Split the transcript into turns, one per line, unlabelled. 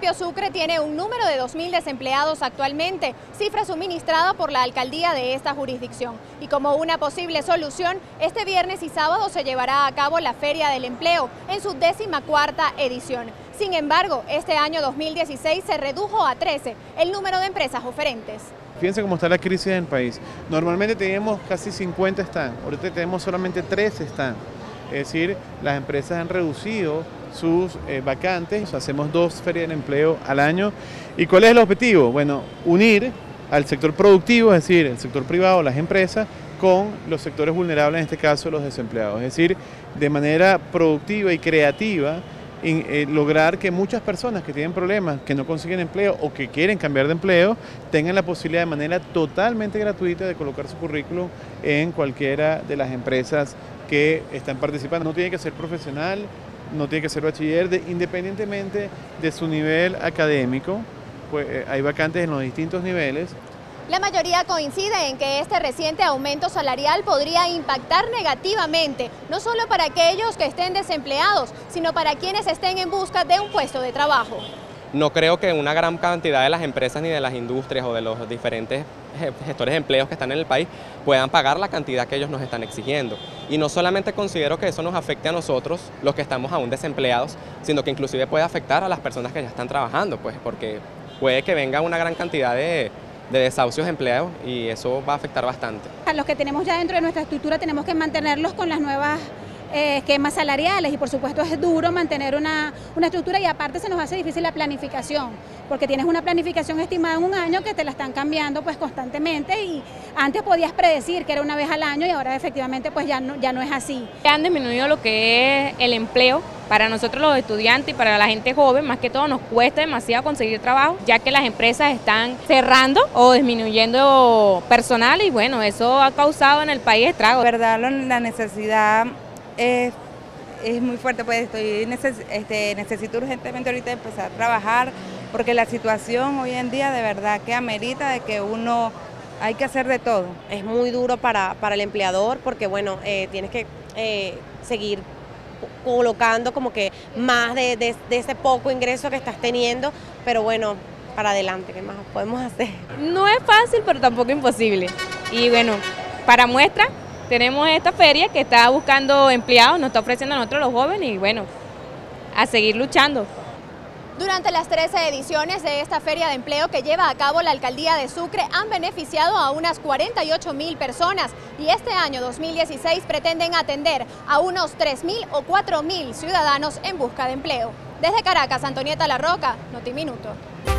municipio Sucre tiene un número de 2.000 desempleados actualmente, cifra suministrada por la alcaldía de esta jurisdicción. Y como una posible solución, este viernes y sábado se llevará a cabo la Feria del Empleo en su 14ª edición. Sin embargo, este año 2016 se redujo a 13 el número de empresas oferentes.
Fíjense cómo está la crisis en el país. Normalmente teníamos casi 50 stands, ahorita tenemos solamente 13 stands. Es decir, las empresas han reducido sus vacantes, hacemos 2 ferias de empleo al año. ¿Y cuál es el objetivo? Bueno, unir al sector productivo, es decir, el sector privado, las empresas, con los sectores vulnerables, en este caso los desempleados. Es decir, de manera productiva y creativa, lograr que muchas personas que tienen problemas, que no consiguen empleo o que quieren cambiar de empleo, tengan la posibilidad de manera totalmente gratuita de colocar su currículum en cualquiera de las empresas que están participando. No tiene que ser profesional, no tiene que ser bachiller, independientemente de su nivel académico, pues hay vacantes en los distintos niveles.
La mayoría coincide en que este reciente aumento salarial podría impactar negativamente, no solo para aquellos que estén desempleados, sino para quienes estén en busca de un puesto de trabajo.
No creo que una gran cantidad de las empresas ni de las industrias o de los diferentes gestores de empleos que están en el país puedan pagar la cantidad que ellos nos están exigiendo. Y no solamente considero que eso nos afecte a nosotros, los que estamos aún desempleados, sino que inclusive puede afectar a las personas que ya están trabajando, pues porque puede que venga una gran cantidad de desahucios de empleados y eso va a afectar bastante.
A los que tenemos ya dentro de nuestra estructura tenemos que mantenerlos con las nuevas esquemas salariales y por supuesto es duro mantener una estructura y aparte se nos hace difícil la planificación porque tienes una planificación estimada en un año que te la están cambiando pues constantemente y antes podías predecir que era una vez al año y ahora efectivamente pues ya no es así.
Han disminuido lo que es el empleo. Para nosotros los estudiantes y para la gente joven, más que todo nos cuesta demasiado conseguir trabajo, ya que las empresas están cerrando o disminuyendo personal y bueno, eso ha causado en el país estragos.
De verdad, la necesidad es muy fuerte, pues necesito urgentemente ahorita empezar a trabajar, porque la situación hoy en día de verdad que amerita de que uno hay que hacer de todo.
Es muy duro para el empleador porque bueno, tienes que seguir colocando como que más de ese poco ingreso que estás teniendo, pero bueno, para adelante, ¿qué más podemos hacer?
No es fácil, pero tampoco imposible. Y bueno, para muestra, tenemos esta feria que está buscando empleados, nos está ofreciendo a nosotros los jóvenes y bueno, a seguir luchando.
Durante las 13 ediciones de esta feria de empleo que lleva a cabo la alcaldía de Sucre han beneficiado a unas 48.000 personas y este año 2016 pretenden atender a unos 3.000 o 4.000 ciudadanos en busca de empleo. Desde Caracas, Antonieta La Roca, Notiminuto.